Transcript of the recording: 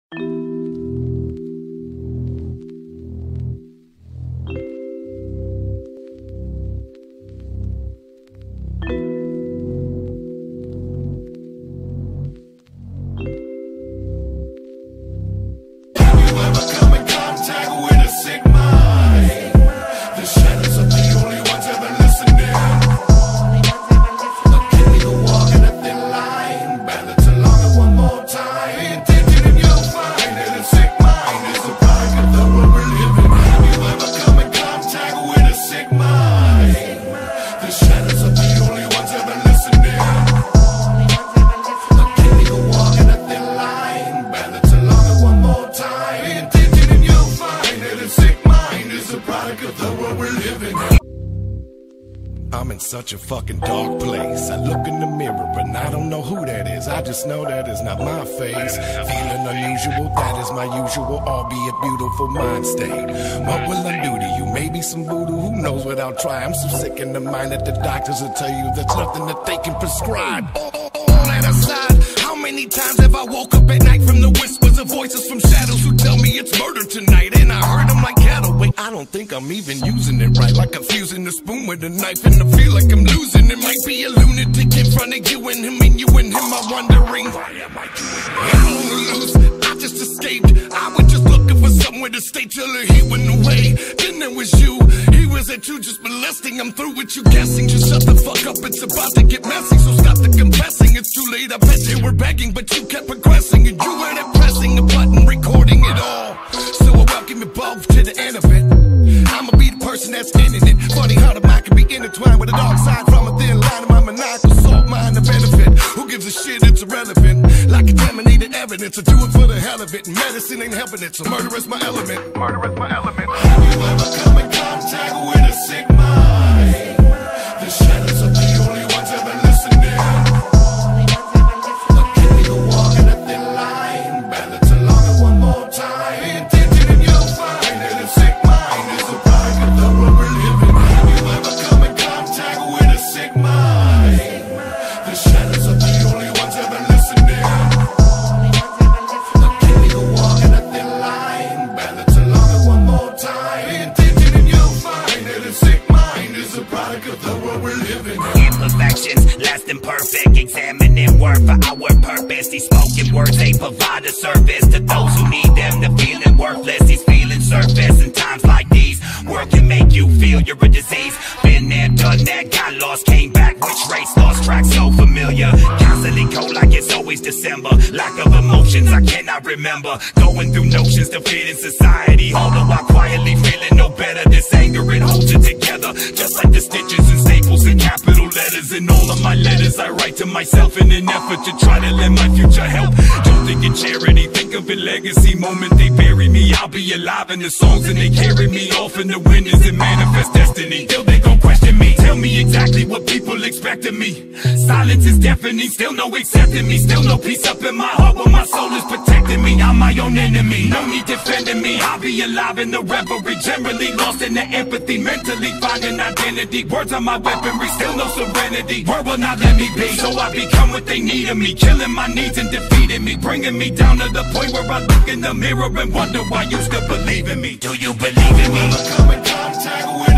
I'm in such a fucking dark place. I look in the mirror and I don't know who that is. I just know that is not my face. Feeling unusual, that is my usual, albeit beautiful mind state. What will I do to you? Maybe some voodoo, who knows without trying. I'm so sick in the mind that the doctors will tell you there's nothing that they can prescribe. All that aside, how many times have I woke up at night from the whispers of voices from shadows who tell me it's murder tonight? And I heard them like cattle. Wait, I don't think I'm even using it right. Like I'm fusing the spoon with a knife and I feel like I'm losing. It might be a lunatic in front of you and him and you and him are wondering, why am I doing it? I'm on the loose, I just escaped. I was just looking for somewhere to stay till he went away. Then there was you, he was at you just molesting. I'm through with you guessing, just shut the fuck up, it's about to get messy. So stop the confessing, it's too late. I bet they were begging, but you kept progressing. And you were there pressing the button, recording it all. So I welcome you both to the end of it. I'ma be the person that's ending it. Funny how the mind can be intertwined with a dark side from a thin line of my maniacal salt mind the benefit. Who gives a shit? It's irrelevant. Like contaminated evidence, I do it for the hell of it. Medicine ain't helping it, so murder is my element. Murder is my element. Have you ever come in contact with a sick mind? The shadows are the only ones ever listening. A kid go walking a thin line, balance along it one more time. Pay attention and you'll find that a sick mind is a product of the world we're living. Have you ever come in contact with a sick mind? The shadows are the only ones ever listening. A kid go walking a thin line, balance along it one more time. Pay attention and you'll find that a sick mind is a product of the world we're living. Imperfections, less than perfect. Examining word for our purpose. These spoken words, they provide a service to those who need them. The feeling worthless, these feelings surface in times like these. Work can make you feel you're a disease. Been there, done that, got lost, came back. Which race lost track, so familiar. Constantly cold like it's always December. Lack of emotions, I cannot remember. Going through notions to fit in society. Although I quietly feeling no better. This anger, it holds it together. Just like the stitches and staples and capital letters. In all of my letters I write to myself in an effort to try to let my future help. Don't think in charity, think of it legacy. Moment they bury me, I'll be alive in the songs and they carry me off in the winners and manifest destiny. Till they gon' question me, tell me exactly what people expect of me. Silence is deafening, still no accepting me. Still no peace up in my heart when my soul is protecting me. I'm my own enemy, no need defending me. I'll be alive in the reverie, generally lost in the empathy. Mentally finding identity, words are my weaponry. Still no serenity, word will not let me be. So I become what they need of me, killing my needs and defeating me. Bringing me down to the point where I look in the mirror and wonder why you still believe in me. Do you believe in me? Come in contact with